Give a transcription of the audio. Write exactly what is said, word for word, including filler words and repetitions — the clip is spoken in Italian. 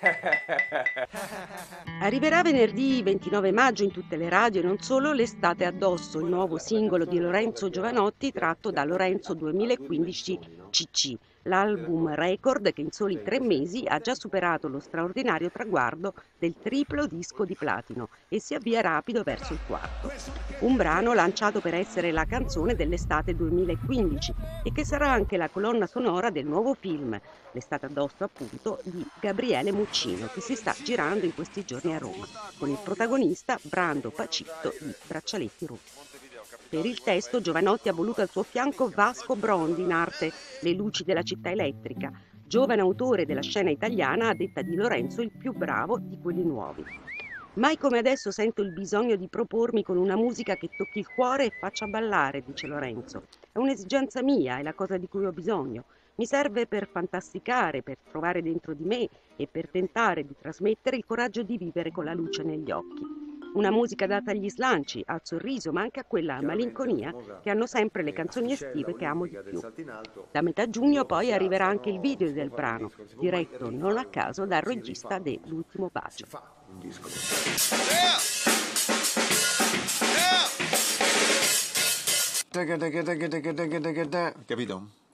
Arriverà venerdì ventinove maggio in tutte le radio e non solo L'estate addosso, il nuovo singolo di Lorenzo Giovanotti tratto da Lorenzo duemilaquindici C C, l'album record che in soli tre mesi ha già superato lo straordinario traguardo del triplo disco di platino e si avvia rapido verso il quarto. Un brano lanciato per essere la canzone dell'estate duemilaquindici e che sarà anche la colonna sonora del nuovo film, L'estate addosso appunto, di Gabriele Muccino, che si sta girando in questi giorni a Roma, con il protagonista Brando Pacitto di Braccialetti Rossi. Per il testo Giovanotti ha voluto al suo fianco Vasco Brondi, in arte Le luci della città elettrica, giovane autore della scena italiana, a detta di Lorenzo il più bravo di quelli nuovi. Mai come adesso sento il bisogno di propormi con una musica che tocchi il cuore e faccia ballare, dice Lorenzo. È un'esigenza mia, è la cosa di cui ho bisogno. Mi serve per fantasticare, per trovare dentro di me e per tentare di trasmettere il coraggio di vivere con la luce negli occhi. Una musica data agli slanci, al sorriso, ma anche a quella malinconia che hanno sempre le canzoni estive che amo di più. Da metà giugno poi arriverà anche il video del brano, diretto non a caso dal regista de L'ultimo bacio. Capito?